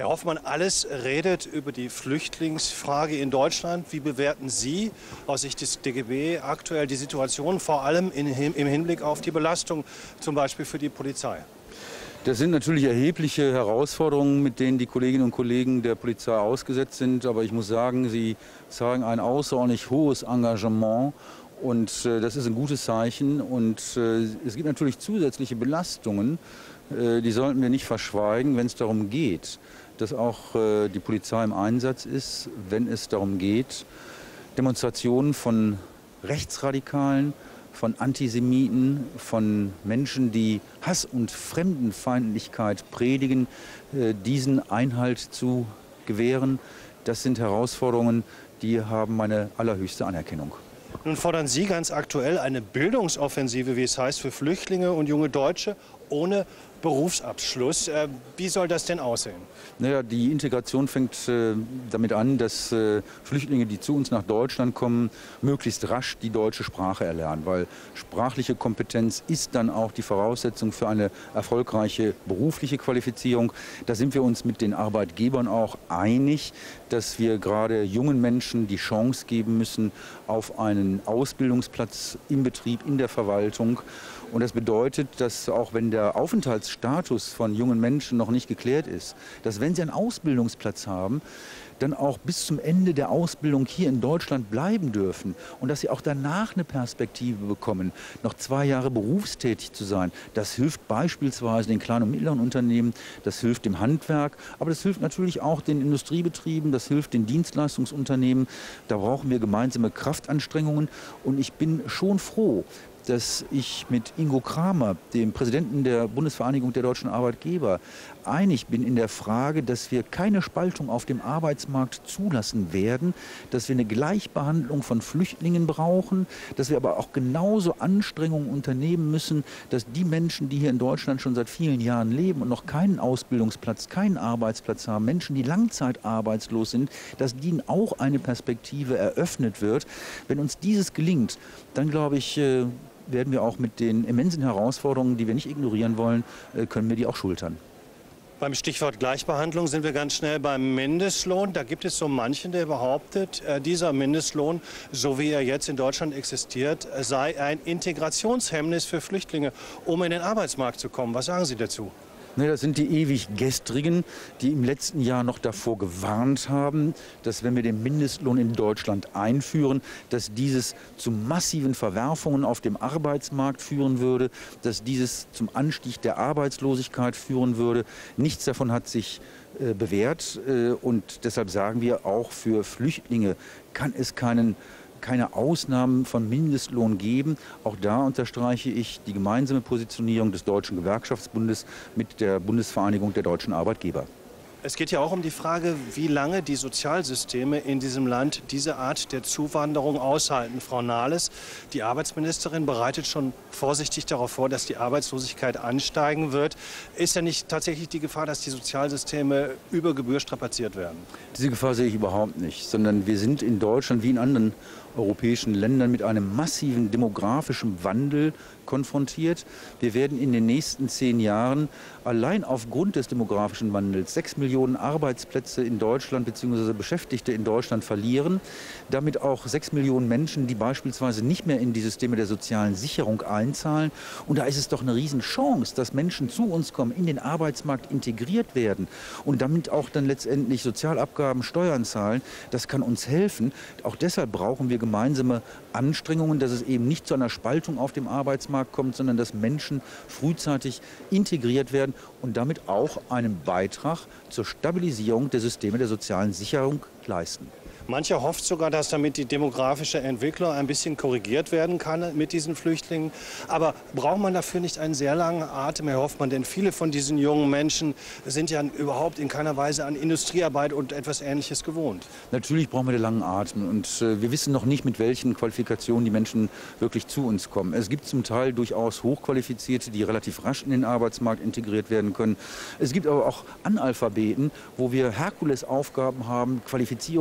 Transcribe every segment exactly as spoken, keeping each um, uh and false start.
Herr Hoffmann, alles redet über die Flüchtlingsfrage in Deutschland. Wie bewerten Sie aus Sicht des D G B aktuell die Situation, vor allem in, im Hinblick auf die Belastung, zum Beispiel für die Polizei? Das sind natürlich erhebliche Herausforderungen, mit denen die Kolleginnen und Kollegen der Polizei ausgesetzt sind. Aber ich muss sagen, sie zeigen ein außerordentlich hohes Engagement. Und äh, das ist ein gutes Zeichen. Und äh, es gibt natürlich zusätzliche Belastungen, äh, die sollten wir nicht verschweigen, wenn es darum geht, dass auch äh, die Polizei im Einsatz ist, wenn es darum geht, Demonstrationen von Rechtsradikalen, von Antisemiten, von Menschen, die Hass und Fremdenfeindlichkeit predigen, äh, diesen Einhalt zu gewähren. Das sind Herausforderungen, die haben meine allerhöchste Anerkennung. Nun fordern Sie ganz aktuell eine Bildungsoffensive, wie es heißt, für Flüchtlinge und junge Deutsche ohne Berufsabschluss. Äh, wie soll das denn aussehen? Naja, die Integration fängt äh, damit an, dass äh, Flüchtlinge, die zu uns nach Deutschland kommen, möglichst rasch die deutsche Sprache erlernen. Weil sprachliche Kompetenz ist dann auch die Voraussetzung für eine erfolgreiche berufliche Qualifizierung. Da sind wir uns mit den Arbeitgebern auch einig, dass wir gerade jungen Menschen die Chance geben müssen auf einen Ausbildungsplatz im Betrieb, in der Verwaltung. Und das bedeutet, dass auch wenn der Aufenthaltsstatus von jungen Menschen noch nicht geklärt ist, dass wenn sie einen Ausbildungsplatz haben, dann auch bis zum Ende der Ausbildung hier in Deutschland bleiben dürfen und dass sie auch danach eine Perspektive bekommen, noch zwei Jahre berufstätig zu sein. Das hilft beispielsweise den kleinen und mittleren Unternehmen, das hilft dem Handwerk, aber das hilft natürlich auch den Industriebetrieben, das hilft den Dienstleistungsunternehmen. Da brauchen wir gemeinsame Kraftanstrengungen und ich bin schon froh, dass ich mit Ingo Kramer, dem Präsidenten der Bundesvereinigung der deutschen Arbeitgeber, einig bin in der Frage, dass wir keine Spaltung auf dem Arbeitsmarkt zulassen werden, dass wir eine Gleichbehandlung von Flüchtlingen brauchen, dass wir aber auch genauso Anstrengungen unternehmen müssen, dass die Menschen, die hier in Deutschland schon seit vielen Jahren leben und noch keinen Ausbildungsplatz, keinen Arbeitsplatz haben, Menschen, die langzeitarbeitslos sind, dass ihnen auch eine Perspektive eröffnet wird. Wenn uns dieses gelingt, dann glaube ich, werden wir auch mit den immensen Herausforderungen, die wir nicht ignorieren wollen, können wir die auch schultern. Beim Stichwort Gleichbehandlung sind wir ganz schnell beim Mindestlohn. Da gibt es so manchen, der behauptet, dieser Mindestlohn, so wie er jetzt in Deutschland existiert, sei ein Integrationshemmnis für Flüchtlinge, um in den Arbeitsmarkt zu kommen. Was sagen Sie dazu? Ne, das sind die ewig Gestrigen, die im letzten Jahr noch davor gewarnt haben, dass wenn wir den Mindestlohn in Deutschland einführen, dass dieses zu massiven Verwerfungen auf dem Arbeitsmarkt führen würde, dass dieses zum Anstieg der Arbeitslosigkeit führen würde. Nichts davon hat sich äh, bewährt äh, und deshalb sagen wir, auch für Flüchtlinge kann es keinen keine Ausnahmen von Mindestlohn geben. Auch da unterstreiche ich die gemeinsame Positionierung des Deutschen Gewerkschaftsbundes mit der Bundesvereinigung der deutschen Arbeitgeber. Es geht ja auch um die Frage, wie lange die Sozialsysteme in diesem Land diese Art der Zuwanderung aushalten. Frau Nahles, die Arbeitsministerin, bereitet schon vorsichtig darauf vor, dass die Arbeitslosigkeit ansteigen wird. Ist ja nicht tatsächlich die Gefahr, dass die Sozialsysteme über Gebühr strapaziert werden? Diese Gefahr sehe ich überhaupt nicht, sondern wir sind in Deutschland wie in anderen europäischen Ländern mit einem massiven demografischen Wandel konfrontiert. Wir werden in den nächsten zehn Jahren allein aufgrund des demografischen Wandels sechs Millionen Arbeitsplätze in Deutschland bzw. Beschäftigte in Deutschland verlieren. Damit auch sechs Millionen Menschen, die beispielsweise nicht mehr in die Systeme der sozialen Sicherung einzahlen. Und da ist es doch eine Riesenchance, dass Menschen zu uns kommen, in den Arbeitsmarkt integriert werden und damit auch dann letztendlich Sozialabgaben, Steuern zahlen. Das kann uns helfen. Auch deshalb brauchen wir gemeinsame Anstrengungen, dass es eben nicht zu einer Spaltung auf dem Arbeitsmarkt kommt, sondern dass Menschen frühzeitig integriert werden und damit auch einen Beitrag zur Stabilisierung der Systeme der sozialen Sicherung leisten. Mancher hofft sogar, dass damit die demografische Entwicklung ein bisschen korrigiert werden kann mit diesen Flüchtlingen. Aber braucht man dafür nicht einen sehr langen Atem, Herr Hoffmann? Denn viele von diesen jungen Menschen sind ja überhaupt in keiner Weise an Industriearbeit und etwas Ähnliches gewohnt. Natürlich brauchen wir den langen Atem. Und äh, wir wissen noch nicht, mit welchen Qualifikationen die Menschen wirklich zu uns kommen. Es gibt zum Teil durchaus Hochqualifizierte, die relativ rasch in den Arbeitsmarkt integriert werden können. Es gibt aber auch Analphabeten, wo wir Herkulesaufgaben haben, Qualifizierung sicherzustellen.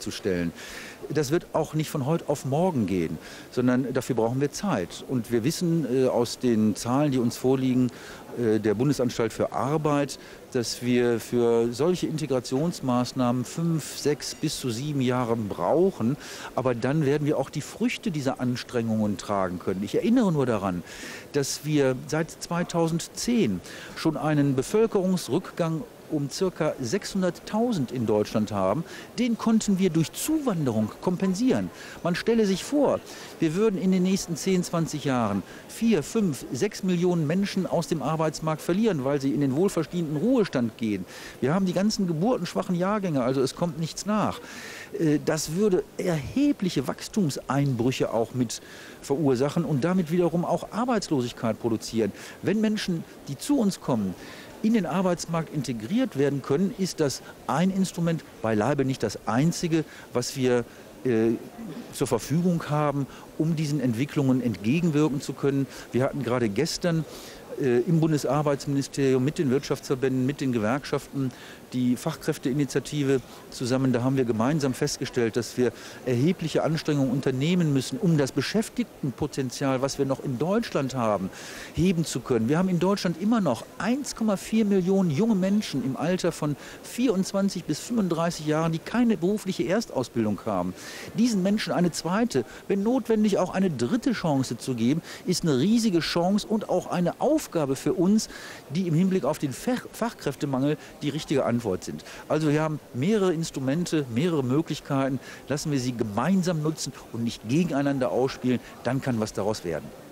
herzustellen. Das wird auch nicht von heute auf morgen gehen, sondern dafür brauchen wir Zeit. Und wir wissen äh, aus den Zahlen, die uns vorliegen, äh, der Bundesanstalt für Arbeit, dass wir für solche Integrationsmaßnahmen fünf, sechs bis zu sieben Jahre brauchen. Aber dann werden wir auch die Früchte dieser Anstrengungen tragen können. Ich erinnere nur daran, dass wir seit zweitausendzehn schon einen Bevölkerungsrückgang um ca. sechshunderttausend in Deutschland haben, den konnten wir durch Zuwanderung kompensieren. Man stelle sich vor, wir würden in den nächsten zehn, zwanzig Jahren vier, fünf, sechs Millionen Menschen aus dem Arbeitsmarkt verlieren, weil sie in den wohlverdienten Ruhestand gehen. Wir haben die ganzen geburtenschwachen Jahrgänge, also es kommt nichts nach. Das würde erhebliche Wachstumseinbrüche auch mit verursachen und damit wiederum auch Arbeitslosigkeit produzieren. Wenn Menschen, die zu uns kommen, in den Arbeitsmarkt integriert werden können, ist das ein Instrument, beileibe nicht das einzige, was wir äh, zur Verfügung haben, um diesen Entwicklungen entgegenwirken zu können. Wir hatten gerade gestern äh, im Bundesarbeitsministerium mit den Wirtschaftsverbänden, mit den Gewerkschaften die Fachkräfteinitiative zusammen. Da haben wir gemeinsam festgestellt, dass wir erhebliche Anstrengungen unternehmen müssen, um das Beschäftigtenpotenzial, was wir noch in Deutschland haben, heben zu können. Wir haben in Deutschland immer noch eins Komma vier Millionen junge Menschen im Alter von vierundzwanzig bis fünfunddreißig Jahren, die keine berufliche Erstausbildung haben. Diesen Menschen eine zweite, wenn notwendig auch eine dritte Chance zu geben, ist eine riesige Chance und auch eine Aufgabe für uns, die im Hinblick auf den Fachkräftemangel die richtige Antwort sind. Also wir haben mehrere Instrumente, mehrere Möglichkeiten. Lassen wir sie gemeinsam nutzen und nicht gegeneinander ausspielen. Dann kann was daraus werden.